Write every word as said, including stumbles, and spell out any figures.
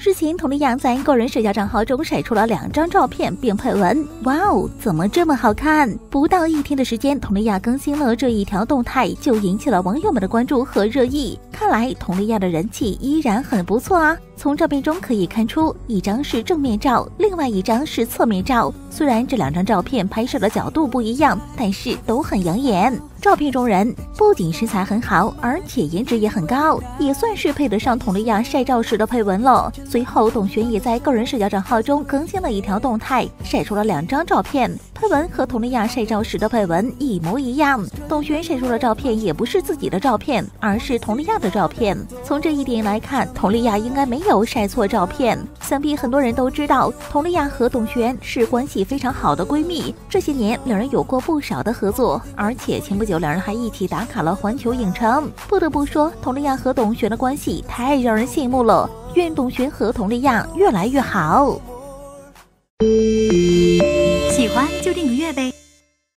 日前，佟丽娅在个人社交账号中晒出了两张照片，并配文：“哇哦，怎么这么好看？”不到一天的时间，佟丽娅更新了这一条动态，就引起了网友们的关注和热议。看来佟丽娅的人气依然很不错啊！从照片中可以看出，一张是正面照，另外一张是侧面照。虽然这两张照片拍摄的角度不一样，但是都很养眼。照片中人不仅身材很好，而且颜值也很高，也算是配得上佟丽娅晒照时的配文了。随后，董璇也在个人社交账号中更新了一条动态，晒出了两张照片，配文和佟丽娅晒照时的配文一模一样。董璇晒出的照片也不是自己的照片，而是佟丽娅的照片。从这一点来看，佟丽娅应该没有晒错照片。想必很多人都知道，佟丽娅和董璇是关系非常好的闺蜜，这些年两人有过不少的合作，而且前不久两人还一起打卡了环球影城。不得不说，佟丽娅和董璇的关系太让人羡慕了，愿董璇和佟丽娅越来越好。 喜欢就订个阅呗。